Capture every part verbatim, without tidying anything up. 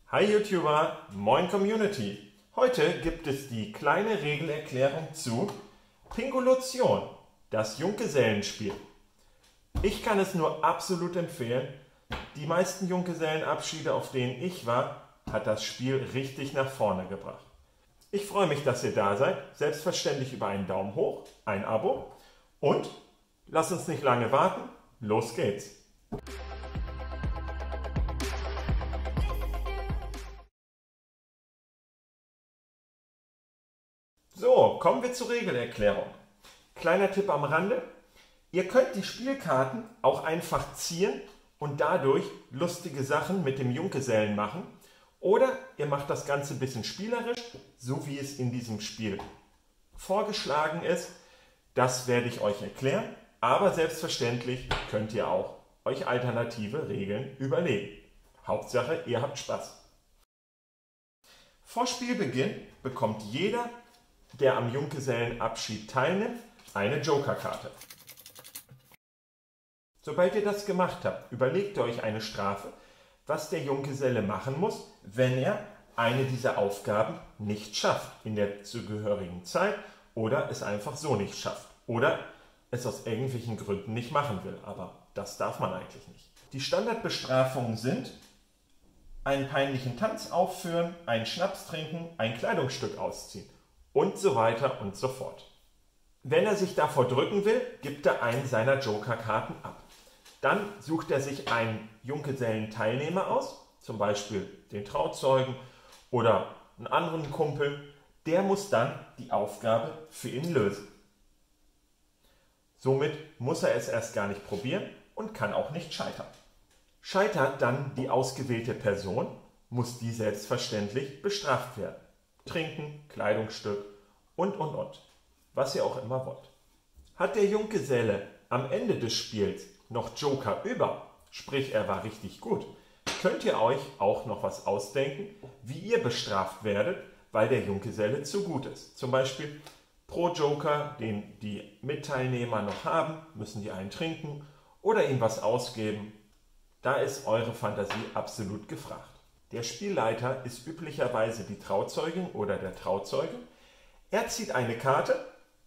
Hi YouTuber, moin Community! Heute gibt es die kleine Regelerklärung zu Pingolution, das Junggesellenspiel. Ich kann es nur absolut empfehlen. Die meisten Junggesellenabschiede, auf denen ich war, hat das Spiel richtig nach vorne gebracht. Ich freue mich, dass ihr da seid. Selbstverständlich über einen Daumen hoch, ein Abo und lasst uns nicht lange warten. Los geht's! So, kommen wir zur Regelerklärung. Kleiner Tipp am Rande. Ihr könnt die Spielkarten auch einfach ziehen und dadurch lustige Sachen mit dem Junggesellen machen. Oder ihr macht das Ganze ein bisschen spielerisch, so wie es in diesem Spiel vorgeschlagen ist. Das werde ich euch erklären. Aber selbstverständlich könnt ihr auch euch alternative Regeln überlegen. Hauptsache, ihr habt Spaß. Vor Spielbeginn bekommt jeder, der am Junggesellenabschied teilnimmt, eine Jokerkarte. Sobald ihr das gemacht habt, überlegt ihr euch eine Strafe, was der Junggeselle machen muss, wenn er eine dieser Aufgaben nicht schafft in der zugehörigen Zeit oder es einfach so nicht schafft oder es aus irgendwelchen Gründen nicht machen will. Aber das darf man eigentlich nicht. Die Standardbestrafungen sind: einen peinlichen Tanz aufführen, einen Schnaps trinken, ein Kleidungsstück ausziehen und so weiter und so fort. Wenn er sich davor drücken will, gibt er einen seiner Jokerkarten ab. Dann sucht er sich einen Junggesellenteilnehmer aus, zum Beispiel den Trauzeugen oder einen anderen Kumpel. Der muss dann die Aufgabe für ihn lösen. Somit muss er es erst gar nicht probieren und kann auch nicht scheitern. Scheitert dann die ausgewählte Person, muss die selbstverständlich bestraft werden. Trinken, Kleidungsstück und, und, und. Was ihr auch immer wollt. Hat der Junggeselle am Ende des Spiels noch Joker über, sprich er war richtig gut, könnt ihr euch auch noch was ausdenken, wie ihr bestraft werdet, weil der Junggeselle zu gut ist. Zum Beispiel pro Joker, den die Mitteilnehmer noch haben, müssen die einen trinken oder ihm was ausgeben. Da ist eure Fantasie absolut gefragt. Der Spielleiter ist üblicherweise die Trauzeugin oder der Trauzeuge. Er zieht eine Karte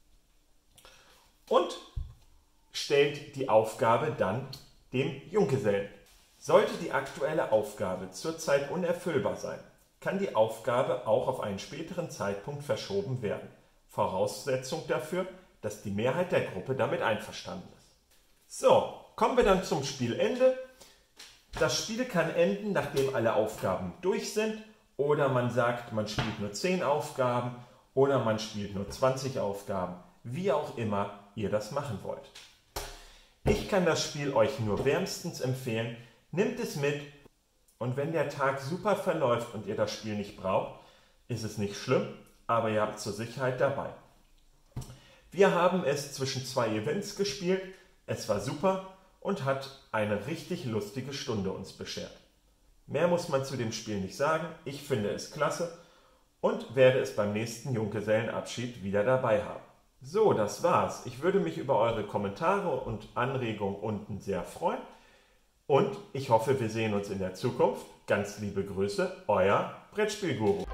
und stellt die Aufgabe dann dem Junggesellen. Sollte die aktuelle Aufgabe zurzeit unerfüllbar sein, kann die Aufgabe auch auf einen späteren Zeitpunkt verschoben werden. Voraussetzung dafür, dass die Mehrheit der Gruppe damit einverstanden ist. So, kommen wir dann zum Spielende. Das Spiel kann enden, nachdem alle Aufgaben durch sind, oder man sagt, man spielt nur zehn Aufgaben oder man spielt nur zwanzig Aufgaben, wie auch immer ihr das machen wollt. Ich kann das Spiel euch nur wärmstens empfehlen. Nehmt es mit und wenn der Tag super verläuft und ihr das Spiel nicht braucht, ist es nicht schlimm, aber ihr habt zur Sicherheit dabei. Wir haben es zwischen zwei Events gespielt, es war super und hat eine richtig lustige Stunde uns beschert. Mehr muss man zu dem Spiel nicht sagen, ich finde es klasse und werde es beim nächsten Junggesellenabschied wieder dabei haben. So, das war's. Ich würde mich über eure Kommentare und Anregungen unten sehr freuen und ich hoffe, wir sehen uns in der Zukunft. Ganz liebe Grüße, euer Brettspielguru.